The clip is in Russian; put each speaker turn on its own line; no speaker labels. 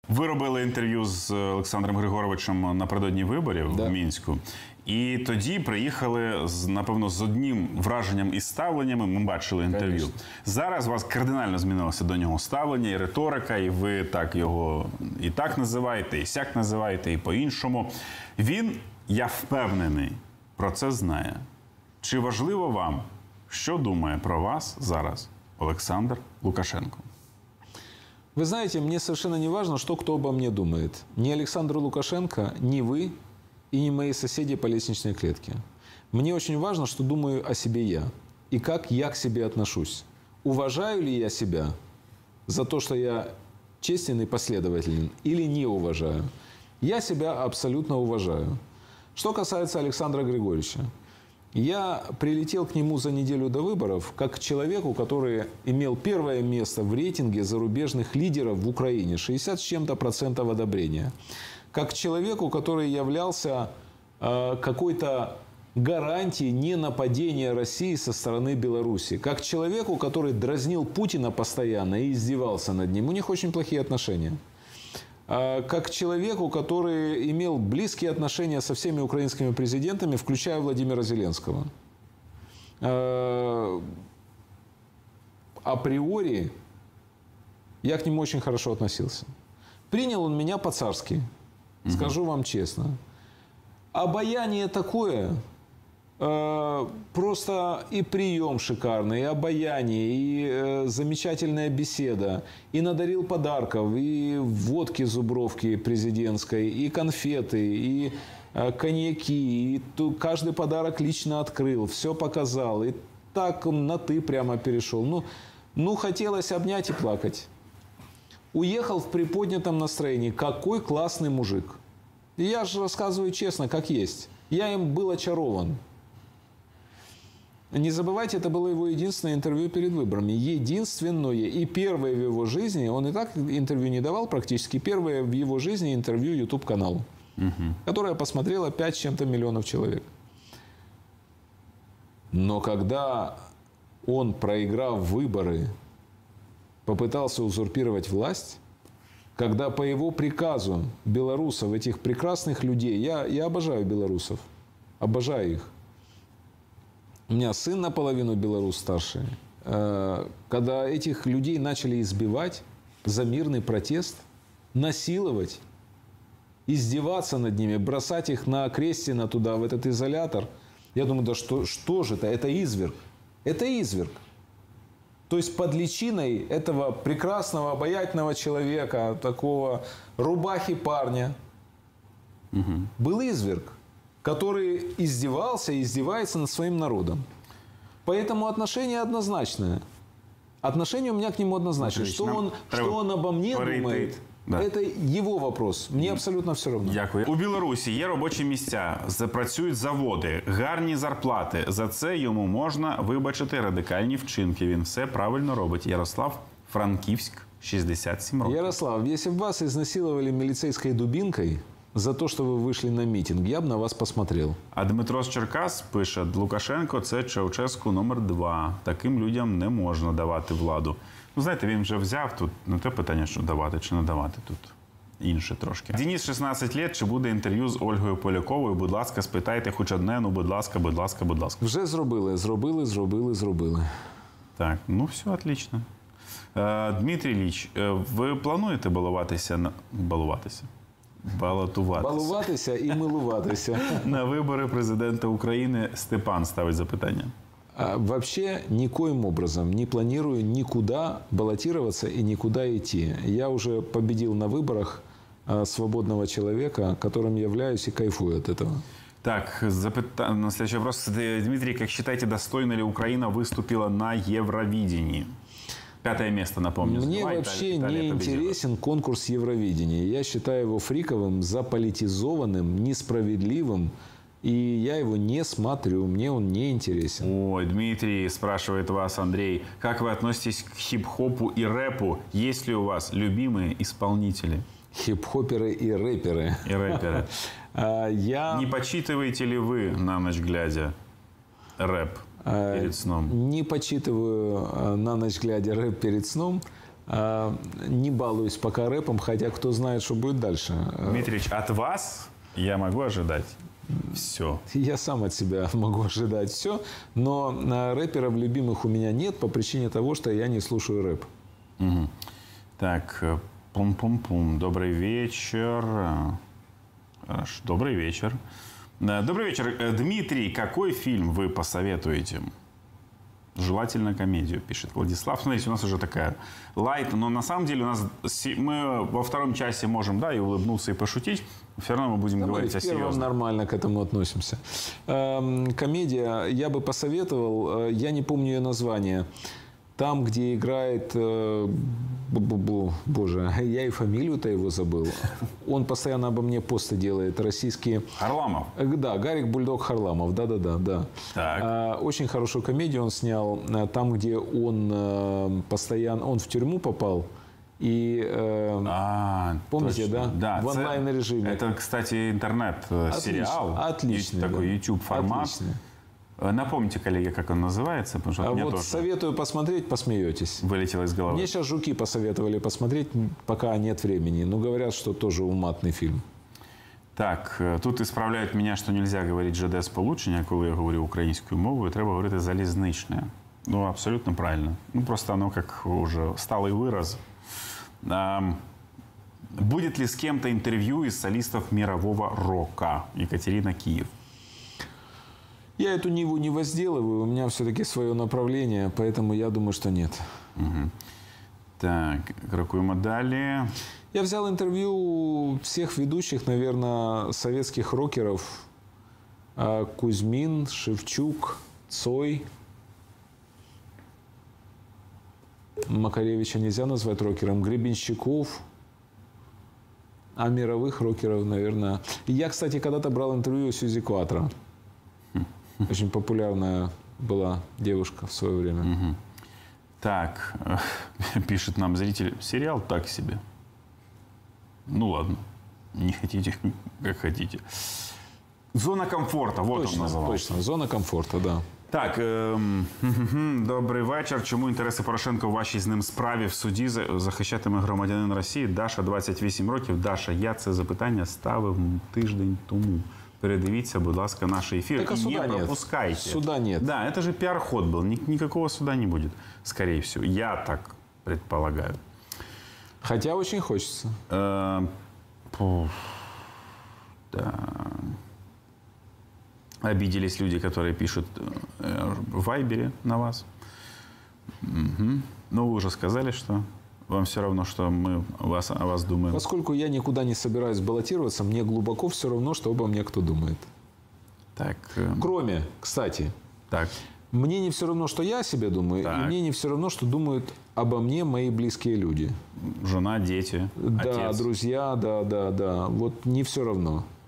Ви робили інтерв'ю з Олександром Григоровичем напередодні виборів в Мінську. І тоді приїхали, напевно, з одним враженням і ставленнями. Ми бачили інтерв'ю.
Конечно.
Зараз у вас кардинально змінилося до нього ставлення і риторика, і ви так його і так називаєте, і сяк називаєте, і по-іншому. Він, я впевнений, про це знає. Чи важливо вам, що думає про вас зараз Олександр Лукашенко?
Вы знаете, мне совершенно не важно, что кто обо мне думает. Ни Александр Лукашенко, ни вы и ни мои соседи по лестничной клетке. Мне очень важно, что думаю о себе я. И как я к себе отношусь. Уважаю ли я себя за то, что я честен и последователен, или не уважаю? Я себя абсолютно уважаю. Что касается Александра Григорьевича. Я прилетел к нему за неделю до выборов как к человеку, который имел первое место в рейтинге зарубежных лидеров в Украине. 60 с чем-то процентов одобрения. Как к человеку, который являлся какой-то гарантией ненападения России со стороны Беларуси. Как к человеку, который дразнил Путина постоянно и издевался над ним. У них очень плохие отношения. Как к человеку, который имел близкие отношения со всеми украинскими президентами, включая Владимира Зеленского. Априори я к нему очень хорошо относился. Принял он меня по-царски, скажу вам честно. Обаяние такое, просто и прием шикарный, и обаяние, и замечательная беседа, и надарил подарков, и водки зубровки президентской, и конфеты, и коньяки, и каждый подарок лично открыл, все показал, и так на «ты» прямо перешел. Ну, хотелось обнять и плакать. Уехал в приподнятом настроении. Какой классный мужик. И я же рассказываю честно, как есть. Я им был очарован. Не забывайте, это было его единственное интервью перед выборами. Единственное. И первое в его жизни, он и так интервью не давал практически, первое в его жизни интервью YouTube-каналу, которое посмотрело 5 с чем-то миллионов человек. Но когда он, проиграв выборы, попытался узурпировать власть, когда по его приказу белорусов, этих прекрасных людей, я обожаю белорусов, обожаю их. У меня сын наполовину белорус старший. Когда этих людей начали избивать за мирный протест, насиловать, издеваться над ними, бросать их на Крестина туда, в этот изолятор, я думаю, да что же это? Это изверг. Это изверг. То есть под личиной этого прекрасного, обаятельного человека, такого рубахи парня, был изверг, который издевался и издевается над своим народом. Поэтому отношение однозначное. Отношение у меня к нему однозначное. Что он обо мне думает, это его вопрос. Мне абсолютно все равно.
Дякую. У Білорусі є робочі місця, запрацюють заводи, гарні зарплати. За це йому можна вибачити радикальні вчинки. Він все правильно робить. Ярослав, Франківськ, 67 років.
Ярослав, если бы вас изнасиловали милицейской дубинкой за то, что вы вышли на митинг, я бы на вас посмотрел.
А Дмитро з Черкас пише, Лукашенко – це Чаушеску номер 2. Таким людям не можна давати владу. Ну, знаєте, він вже взяв тут, не те питання, що давати чи не давати, тут інше трошки. Денис, 16 лет, чи буде інтерв'ю з Ольгою Поляковою? Будь ласка, спитайте хоч одне, ну, будь ласка, будь ласка, будь ласка.
Вже зробили.
Так, ну все, отлично. Дмитрій Ілліч, ви плануєте балуватися?
Балуватися і милуватися.
На вибори президента України Степан ставить запитання.
Вообще никоим образом не планирую никуда баллотироваться и никуда идти. Я уже победил на выборах свободного человека, которым являюсь и кайфую от этого.
Так, на следующий вопрос. Дмитрий, как считаете, достойно ли Украина выступила на Евровидении? 5 место, напомню.
Мне вообще не интересен конкурс Евровидения. Я считаю его фриковым, заполитизованным, несправедливым. И я его не смотрю, мне он не интересен.
Ой, Дмитрий спрашивает вас, Андрей, как вы относитесь к хип-хопу и рэпу? Есть ли у вас любимые исполнители?
Хип-хоперы и рэперы.
И рэперы. Не почитываете ли вы на ночь глядя рэп перед сном?
Не почитываю на ночь глядя рэп перед сном. Не балуюсь пока рэпом, хотя кто знает, что будет дальше.
Дмитриевич, от вас я могу ожидать все.
Я сам от себя могу ожидать все, но рэперов любимых у меня нет по причине того, что я не слушаю рэп.
Угу. Так, пум-пум-пум. Добрый вечер. Добрый вечер. Добрый вечер. Дмитрий, какой фильм вы посоветуете? Желательно комедию, пишет Владислав. Смотрите, у нас уже такая лайт, но на самом деле у нас мы во втором часе можем, да, и улыбнуться, и пошутить. Все равно мы будем говорить о серьезном.
В первом нормально к этому относимся. Комедия, я бы посоветовал, я не помню ее название. Там, где играет, боже, я и фамилию-то его забыл. Он постоянно обо мне посты делает, российские.
Харламов?
Да, Гарик Бульдог Харламов, да.
Так.
Очень хорошую комедию он снял, там, где он постоянно, он в тюрьму попал. И помните,
точно. Да,
в онлайн-режиме.
Это, кстати, интернет-сериал.
Отличный.
Такой YouTube-формат.
Отличный.
Напомните, коллеги, как он называется, потому что мне
вот
тоже
советую посмотреть, посмеетесь.
вылетело из головы.
Мне сейчас «Жуки» посоветовали посмотреть, пока нет времени. Но говорят, что тоже уматный фильм.
Так, тут ісправляють мене, що нельзя говорити ЖД сполучення, коли я говорю українською мовою, треба говорити залізничне. Ну, абсолютно правильно. Ну, просто оно как уже сталый выраз. Будет ли с кем-то интервью из солистов мирового рока? Екатерина, Киев.
Я эту Ниву не возделываю, у меня все-таки свое направление, поэтому я думаю, что нет.
Угу. Так, крокуємо далі.
Я взял интервью всех ведущих, наверное, советских рокеров. Кузьмин, Шевчук, Цой. Макаревича нельзя назвать рокером. Гребенщиков. А мировых рокеров, наверное... Я, кстати, когда-то брал интервью у Сьюзи Кватро. Очень популярная была девушка в свое время.
Угу. Так, пишет нам зритель, сериал так себе. Ну ладно, не хотите, как хотите. Зона комфорта, вот
Точно,
он назывался.
точно, зона комфорта, да.
Так, добрий вечір. Чому інтереси Порошенка у вашій з ним справі в суді захищатиме громадянин Росії? Даша, 28 років. Даша, я це запитання ставив тиждень тому. Передивіться, будь ласка, наш эфир.
Так, а
и
суда
не
нет.
пропускайте.
Суда нет.
Да, это же пиар-ход был. Никакого суда не будет, скорее всего. Я так предполагаю.
Хотя очень хочется.
Да. Обиделись люди, которые пишут в Вайбере на вас. Угу. Ну, вы уже сказали, что вам все равно, что мы о вас думаем.
Поскольку я никуда не собираюсь баллотироваться, мне глубоко все равно, что обо мне кто думает.
Так.
Кроме, кстати,
так.
мне не все равно, что я о себе думаю,
Так.
и мне не все равно, что думают обо мне мои близкие люди.
Жена, дети,
Да,
отец.
друзья, да. Вот не все равно.